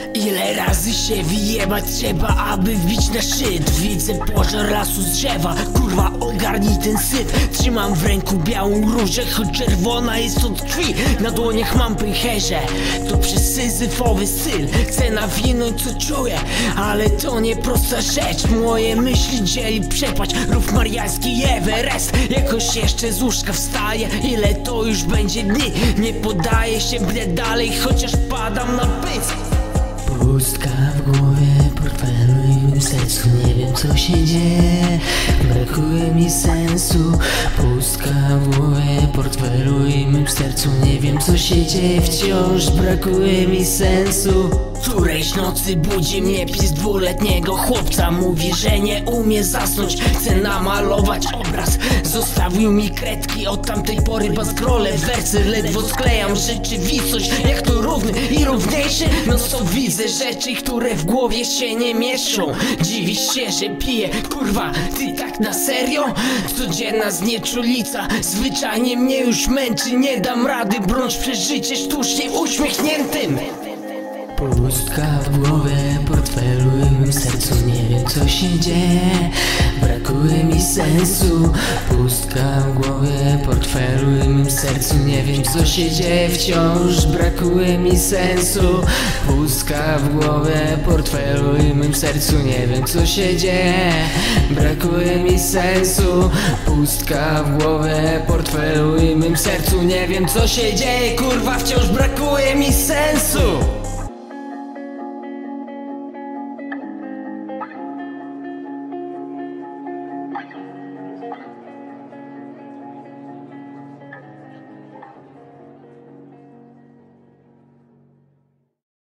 Ile razy się wyjebać trzeba, aby wbić na szczyt? Widzę pożar lasu z drzewa, kurwa ogarnij ten syf. Trzymam w ręku białą różę, choć czerwona jest od krwi. Na dłoniach mam pęcherze, to przez syzyfowy styl. Chcę nawinąć co czuję, ale to nie prosta rzecz. Moje myśli dzieli przepaść, rów mariański Everest. Jakoś jeszcze z łóżka wstaję, ile to już będzie dni. Nie poddaję się, brę dalej, chociaż padam na pysk. Pustka w głowie, portfelu i w sercu. Nie wiem co się dzieje, brakuje mi sensu. Pustka w głowie, portfelu i mym sercu. Nie wiem co się dzieje, wciąż brakuje mi sensu. Którejś nocy budzi mnie pies dwuletniego chłopca. Mówi, że nie umie zasnąć, chce namalować obraz. Zostawił mi kredki, od tamtej pory bazgrolę wersy. Ledwo sklejam rzeczywistość, jak to równy i równiejszy. No co widzę rzeczy, które w głowie się nie mieszczą. Dziwisz się, że piję, kurwa, ty tak na serio? Codzienna znieczulica zwyczajnie mnie już męczy. Nie dam rady bronić przeżycie sztucznie uśmiechniętym. Pustka w głowie, portfelu i mym sercu. Nie wiem co się dzieje, brakuje mi sensu. Pustka w głowie, portfelu i mym sercu. Nie wiem co się dzieje, wciąż brakuje mi sensu. Pustka w głowie, portfelu i mym sercu. Nie wiem co się dzieje, brakuje mi sensu. Pustka w głowie, portfelu i mym sercu. Nie wiem co się dzieje, kurwa, wciąż brakuje mi sensu.